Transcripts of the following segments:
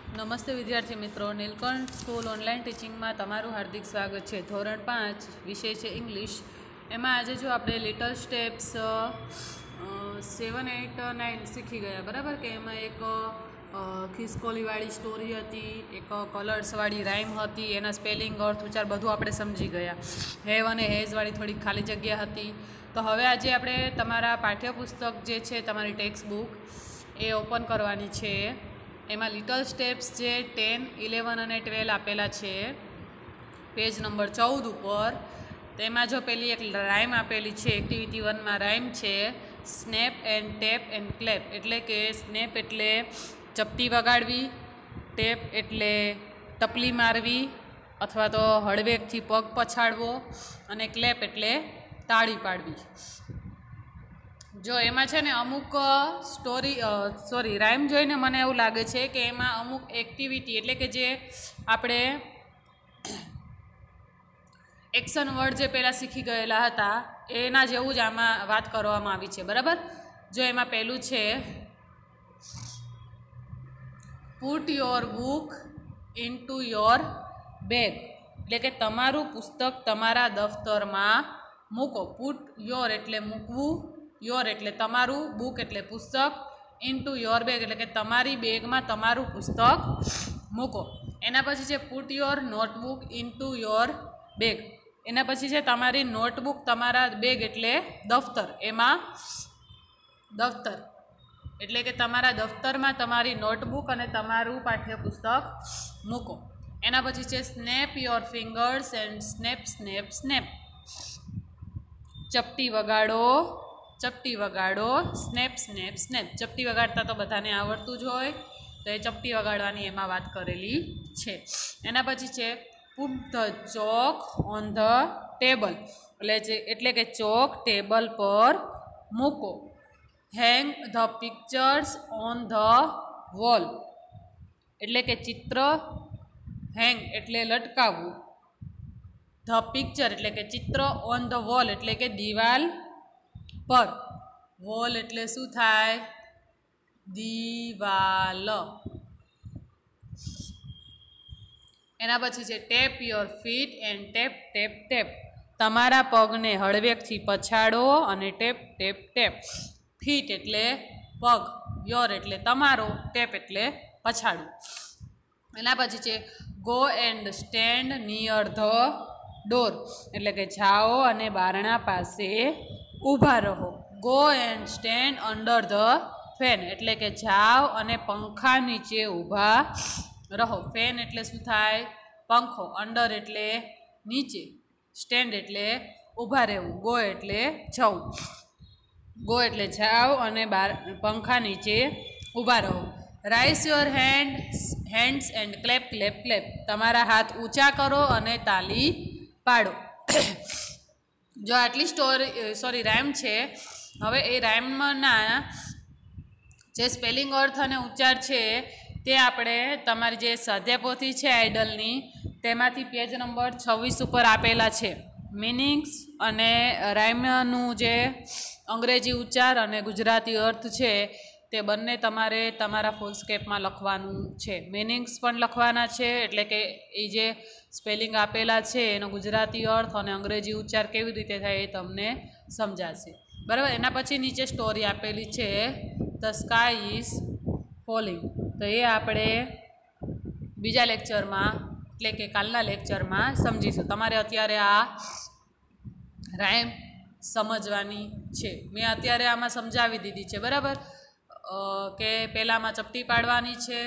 નમસ્તે વિદ્યાર્થી મિત્રો, નીલકંઠ સ્કૂલ ઓનલાઈન ટીચિંગમાં તમારું હાર્દિક સ્વાગત છે। ધોરણ 5 વિષય છે ઇંગ્લિશ। એમાં આજે જો આપણે લિટલ સ્ટેપ્સ 7, 8, 9 શીખી ગયા, બરાબર? કે એમાં એક ખિસકોલીવાળી સ્ટોરી હતી, એક કલર્સવાળી રાઇમ હતી, એના સ્પેલિંગ, અર્થ, ઉચ્ચાર બધું આપણે સમજી ગયા। હેવ અને હેઝવાળી થોડીક ખાલી જગ્યા હતી। તો હવે આજે આપણે તમારા પાઠ્યપુસ્તક જે છે, તમારી ટેક્સ્ટ બુક એ ઓપન કરવાની છે। એમાં લિટલ સ્ટેપ્સ જે 10, 11 અને 12 આપેલા છે પેજ નંબર 14 ઉપર। તેમાં જો પેલી એક રાઇમ આપેલી છે, એક્ટિવિટી 1માં રાઇમ છે snap and tap and clap. એટલે કે સ્નેપ એટલે ચપટી વગાડવી, ટેપ એટલે ટપલી મારવી અથવા તો હળવેકથી પગ પછાડવો, અને ક્લેપ એટલે તાળી પાડવી। જો એમાં છે ને અમુક રાઇમ જોઈને મને એવું લાગે છે કે એમાં અમુક એક્ટિવિટી એટલે કે જે આપણે એક્શન વર્ડ જે પહેલાં શીખી ગયેલા હતા એના જેવું જ આમાં વાત કરવામાં આવી છે, બરાબર? જો એમાં પહેલું છે put your book into your bag. એટલે કે તમારું પુસ્તક તમારા દફતરમાં મૂકો। પુટ યોર એટલે મૂકવું, યોર એટલે તમારું, બુક એટલે પુસ્તક, ઇનટુ યોર બેગ એટલે કે તમારી બેગમાં તમારું પુસ્તક મૂકો। એના પછી છે put your notebook into your bag. એના પછી છે તમારી નોટબુક તમારા બેગ એટલે દફતર, એમાં દફતર એટલે કે તમારા દફતરમાં તમારી નોટબુક અને તમારું પાઠ્યપુસ્તક મૂકો। એના પછી છે snap your fingers and snap snap snap. ચપટી વગાડો, ચપટી વગાડો, સ્નેપ સ્નેપ સ્નેપ। ચપટી વગાડતા તો બધાને આવડતું જ હોય, તો એ ચપટી વગાડવાની એમાં વાત કરેલી છે। એના પછી છે put the chalk on the table. એટલે કે ચોક ટેબલ પર મૂકો। Hang the pictures on the wall. એટલે કે ચિત્ર, હેંગ એટલે લટકાવવું, ધ પિક્ચર એટલે કે ચિત્ર, ઓન ધ વોલ એટલે કે દિવાલ પર। વોલ એટલે શું થાય? દિવાલ। એના પછી છે tap your feet and tap tap tap. તમારા પગને હળવેકથી પછાડો અને ટેપ ટેપ ટેપ। ફીટ એટલે પગ, યોર એટલે તમારો, ટેપ એટલે પછાડવું। એના પછી છે go and stand near the door. એટલે કે જાઓ અને બારણા પાસે ઊભા રહો। Go and stand under the fan. એટલે કે જાઓ અને પંખા નીચે ઊભા રહો। ફેન એટલે શું થાય? પંખો। અંડર એટલે નીચે, સ્ટેન્ડ એટલે ઊભા રહેવું, ગો એટલે જવું। ગો એટલે જાઓ અને પંખા નીચે ઊભા રહો। Raise your hands and clap clap clap. તમારા હાથ ઊંચા કરો અને તાલી પાડો। જો આટલી રાઇમ છે। હવે એ રાઇમના જે સ્પેલિંગ, અર્થ અને ઉચ્ચાર છે તે આપણે તમારી જે સ્વાધ્યાયપોથી છે આઇડલની, તેમાંથી પેજ નંબર 26 ઉપર આપેલા છે। મિનિંગ્સ અને રાઇમનું જે અંગ્રેજી ઉચ્ચાર અને ગુજરાતી અર્થ છે તે બંને તમારે તમારા ફૂલસ્કેપમાં લખવાનું છે। મિનિંગ્સ પણ લખવાના છે, એટલે કે એ જે સ્પેલિંગ આપેલા છે એનો ગુજરાતી અર્થ અને અંગ્રેજી ઉચ્ચાર કેવી રીતે થાય એ તમને સમજાશે, બરાબર? એના પછી નીચે સ્ટોરી આપેલી છે ધ સ્કાય ઇઝ ફોલિંગ। તો એ આપણે બીજા લેક્ચરમાં એટલે કે કાલના લેક્ચરમાં સમજીશું। તમારે અત્યારે આ રાઇમ સમજવાની છે। મેં અત્યારે આમાં સમજાવી દીધી છે, બરાબર? કે પહેલાંમાં ચપટી પાડવાની છે,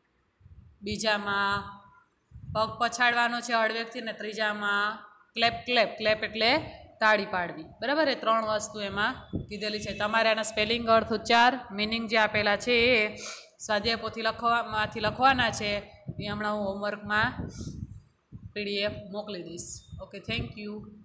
બીજામાં પગ પછાડવાનો છે હળવેકથી, ને ત્રીજામાં ક્લેપ ક્લેપ ક્લેપ એટલે તાળી પાડવી, બરાબર? એ 3 વસ્તુ એમાં કીધેલી છે। તમારે આના સ્પેલિંગ, અર્થ, ઉચ્ચાર, મિનિંગ જે આપેલા છે એ સ્વાધ્યાયપોથી લખવાના છે। એ હમણાં હું હોમવર્કમાં PDF મોકલી દઈશ। Okay, thank you.